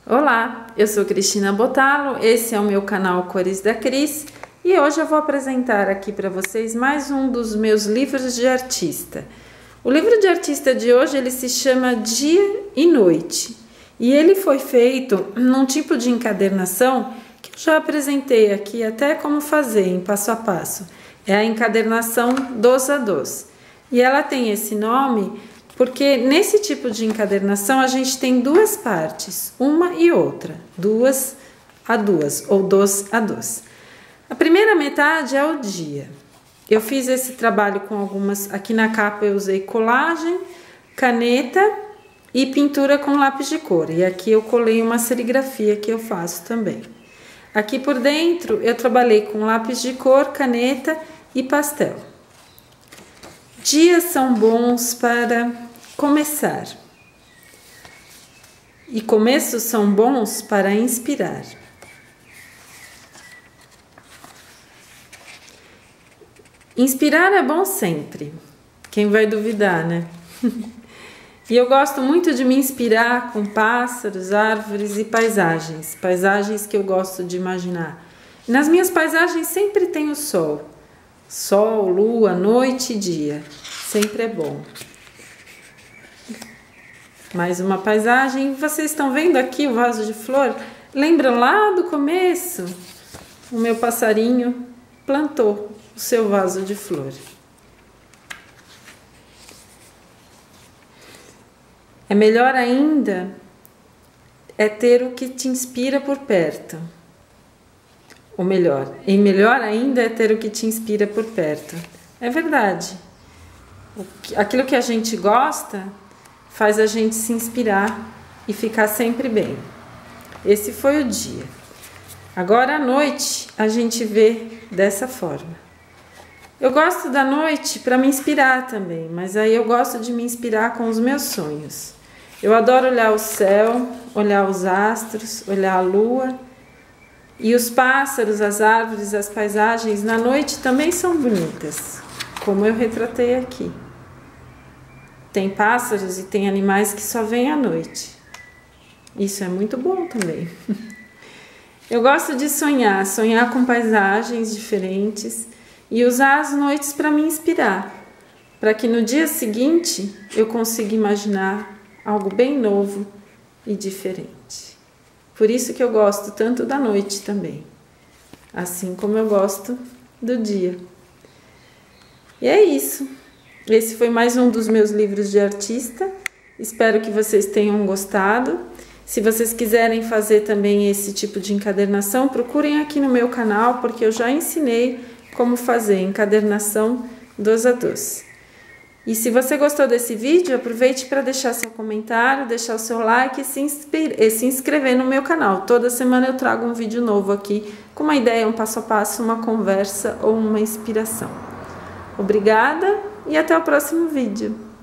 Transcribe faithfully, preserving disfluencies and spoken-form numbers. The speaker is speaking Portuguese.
Olá, eu sou Cristina Botalo, esse é o meu canal Cores da Cris e hoje eu vou apresentar aqui para vocês mais um dos meus livros de artista. O livro de artista de hoje ele se chama Dia e Noite e ele foi feito num tipo de encadernação que eu já apresentei aqui até como fazer em passo a passo. É a encadernação dos a dos e ela tem esse nome porque nesse tipo de encadernação a gente tem duas partes, uma e outra, duas a duas ou dos a dos. A primeira metade é o dia. Eu fiz esse trabalho com algumas, aqui na capa eu usei colagem, caneta e pintura com lápis de cor. E aqui eu colei uma serigrafia que eu faço também. Aqui por dentro eu trabalhei com lápis de cor, caneta e pastel. Dias são bons para começar e começos são bons para inspirar. Inspirar é bom sempre, quem vai duvidar, né? E eu gosto muito de me inspirar com pássaros, árvores e paisagens, paisagens que eu gosto de imaginar. E nas minhas paisagens sempre tem o sol, sol, lua, noite e dia, sempre é bom. Mais uma paisagem. Vocês estão vendo aqui o vaso de flor? Lembram lá do começo? O meu passarinho plantou o seu vaso de flor. É melhor ainda é ter o que te inspira por perto. Ou melhor, e melhor ainda é ter o que te inspira por perto. É verdade. Aquilo que a gente gosta faz a gente se inspirar e ficar sempre bem. Esse foi o dia. Agora à noite a gente vê dessa forma. Eu gosto da noite para me inspirar também, mas aí eu gosto de me inspirar com os meus sonhos. Eu adoro olhar o céu, olhar os astros, olhar a lua. E os pássaros, as árvores, as paisagens na noite também são bonitas, como eu retratei aqui. Tem pássaros e tem animais que só vêm à noite. Isso é muito bom também. Eu gosto de sonhar, sonhar com paisagens diferentes e usar as noites para me inspirar, para que no dia seguinte eu consiga imaginar algo bem novo e diferente. Por isso que eu gosto tanto da noite também, assim como eu gosto do dia. E é isso. Esse foi mais um dos meus livros de artista. Espero que vocês tenham gostado. Se vocês quiserem fazer também esse tipo de encadernação, procurem aqui no meu canal, porque eu já ensinei como fazer encadernação dos a dos. E se você gostou desse vídeo, aproveite para deixar seu comentário, deixar o seu like e se, inspire, e se inscrever no meu canal. Toda semana eu trago um vídeo novo aqui, com uma ideia, um passo a passo, uma conversa ou uma inspiração. Obrigada! E até o próximo vídeo.